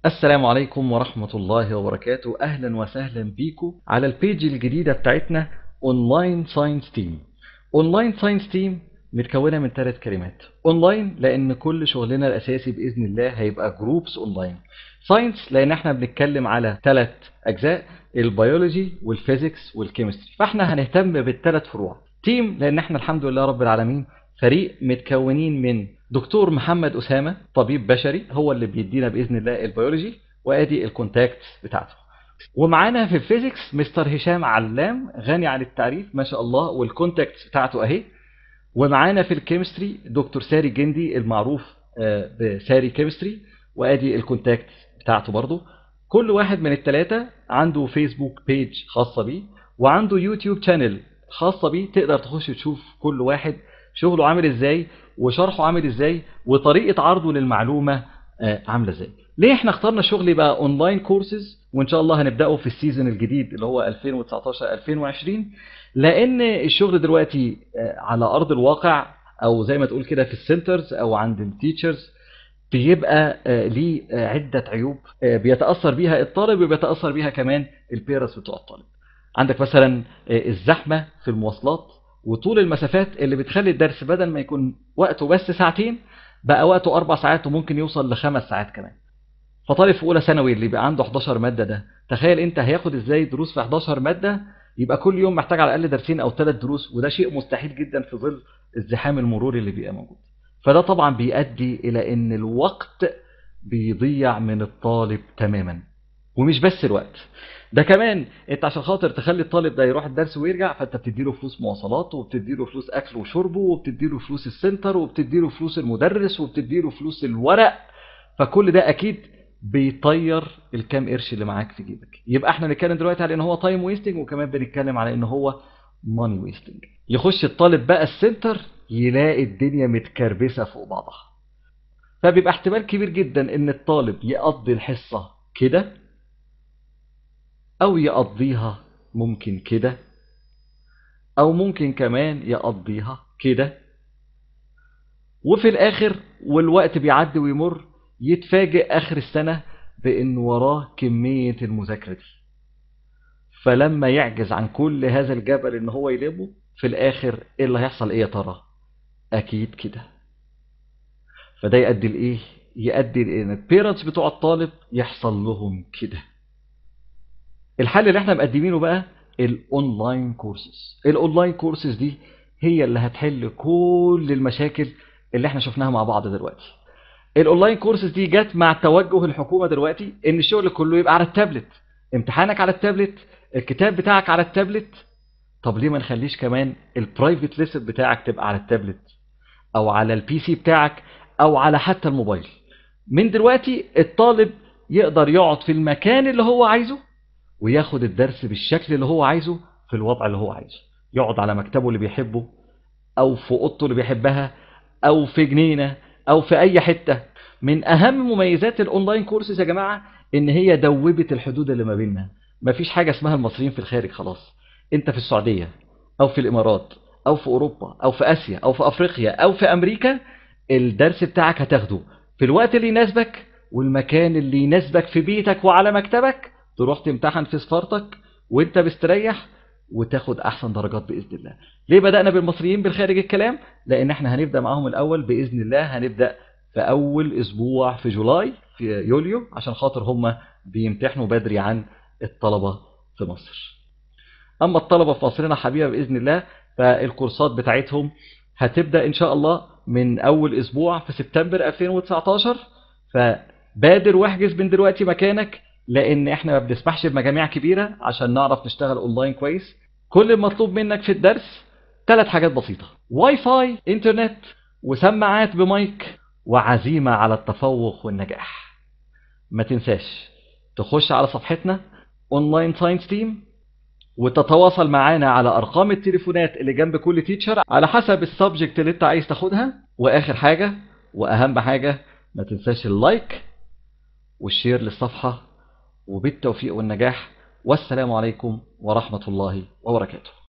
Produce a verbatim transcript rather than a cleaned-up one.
السلام عليكم ورحمة الله وبركاته. أهلا وسهلا بيكم على البيج الجديدة بتاعتنا اونلاين ساينس تيم. اونلاين ساينس تيم متكونة من ثلاث كلمات: اونلاين لأن كل شغلنا الأساسي بإذن الله هيبقى جروبس اونلاين. ساينس لأن احنا بنتكلم على ثلاث أجزاء: البيولوجي والفيزيكس والكيمستري، فاحنا هنهتم بالثلاث فروع. تيم لأن احنا الحمد لله رب العالمين فريق متكونين من دكتور محمد أسامة طبيب بشري، هو اللي بيدينا بإذن الله البيولوجي، وادي الكونتاكت بتاعته. ومعانا في الفيزيكس مستر هشام علام غني عن التعريف ما شاء الله، والكونتاكت بتاعته اهي. ومعانا في الكيمستري دكتور ساري جندي المعروف بساري كيمستري، وادي الكونتاكت بتاعته برضه. كل واحد من الثلاثة عنده فيسبوك بيج خاصة بيه، وعنده يوتيوب شانل خاصة بيه، تقدر تخش تشوف كل واحد شغله عامل ازاي وشرحه عامل ازاي وطريقة عرضه للمعلومة عاملة ازاي. ليه احنا اخترنا الشغل يبقى اونلاين كورسز، وان شاء الله هنبدأه في السيزون الجديد اللي هو ألفين وتسعتاشر ألفين وعشرين؟ لان الشغل دلوقتي على ارض الواقع، او زي ما تقول كده في السنترز او عند التيتشرز، بيبقى ليه عدة عيوب بيتأثر بيها الطالب وبيتأثر بيها كمان البيرس بتوع الطالب. عندك مثلا الزحمة في المواصلات وطول المسافات اللي بتخلي الدرس بدل ما يكون وقته بس ساعتين بقى وقته أربع ساعات وممكن يوصل لخمس ساعات كمان. فطالب في أولى ثانوي اللي بقى عنده حداشر مادة ده، تخيل أنت هياخد إزاي دروس في حداشر مادة؟ يبقى كل يوم محتاج على الأقل درسين أو ثلاث دروس، وده شيء مستحيل جدا في ظل الزحام المروري اللي بيبقى موجود. فده طبعا بيؤدي إلى إن الوقت بيضيع من الطالب تماما. ومش بس الوقت ده، كمان انت عشان خاطر تخلي الطالب ده يروح الدرس ويرجع، فانت بتديله فلوس مواصلات وبتديله فلوس اكل وشربه وبتديله فلوس السنتر وبتديله فلوس المدرس وبتديله فلوس الورق. فكل ده اكيد بيطير الكام قرش اللي معاك في جيبك. يبقى احنا بنتكلم دلوقتي على ان هو تايم ويستنج، وكمان بنتكلم على ان هو ماني ويستنج. يخش الطالب بقى السنتر يلاقي الدنيا متكربسه فوق بعضها، فبيبقى احتمال كبير جدا ان الطالب يقضي الحصه كده، او يقضيها ممكن كده، او ممكن كمان يقضيها كده. وفي الاخر والوقت بيعدي ويمر، يتفاجئ اخر السنة بان وراه كمية المذاكرة دي. فلما يعجز عن كل هذا الجبل ان هو يلمه، في الاخر ايه اللي هيحصل؟ ايه يا ترى؟ اكيد كده. فده يؤدي لايه؟ يؤدي لان البيرنتس بتوع الطالب يحصل لهم كده. الحل اللي احنا مقدمينه بقى الاونلاين كورسز. الاونلاين كورسز دي هي اللي هتحل كل المشاكل اللي احنا شفناها مع بعض دلوقتي. الاونلاين كورسز دي جت مع توجه الحكومه دلوقتي ان الشغل كله يبقى على التابلت، امتحانك على التابلت، الكتاب بتاعك على التابلت. طب ليه ما نخليش كمان البرايفت ليسن بتاعك تبقى على التابلت او على البي سي بتاعك او على حتى الموبايل؟ من دلوقتي الطالب يقدر يقعد في المكان اللي هو عايزه وياخد الدرس بالشكل اللي هو عايزه في الوضع اللي هو عايزه. يقعد على مكتبه اللي بيحبه، او في اوضته اللي بيحبها، او في جنينه، او في اي حته. من اهم مميزات الاونلاين كورسز يا جماعه ان هي دوبت الحدود اللي ما بيننا. مفيش حاجه اسمها المصريين في الخارج، خلاص. انت في السعوديه او في الامارات او في اوروبا او في اسيا او في افريقيا او في امريكا، الدرس بتاعك هتاخده في الوقت اللي يناسبك والمكان اللي يناسبك في بيتك وعلى مكتبك. تروح تمتحن في سفارتك وانت مستريح وتاخد احسن درجات باذن الله. ليه بدأنا بالمصريين بالخارج الكلام؟ لان احنا هنبدأ معاهم الاول باذن الله. هنبدأ في اول اسبوع في جولاي، في يوليو، عشان خاطر هم بيمتحنوا بدري عن الطلبة في مصر. اما الطلبة في مصرنا حبيبة باذن الله، فالكورسات بتاعتهم هتبدأ ان شاء الله من اول اسبوع في سبتمبر ألفين وتسعتاشر. فبادر واحجز من دلوقتي مكانك، لان احنا ما بنسمحش بمجاميع كبيره عشان نعرف نشتغل اونلاين كويس. كل المطلوب منك في الدرس ثلاث حاجات بسيطه: واي فاي، انترنت، وسماعات بمايك، وعزيمه على التفوق والنجاح. ما تنساش تخش على صفحتنا اونلاين ساينس تيم وتتواصل معانا على ارقام التليفونات اللي جنب كل تيتشر على حسب السبجكت اللي انت عايز تاخدها. واخر حاجه واهم حاجه، ما تنساش اللايك والشير للصفحه. وبالتوفيق والنجاح، والسلام عليكم ورحمة الله وبركاته.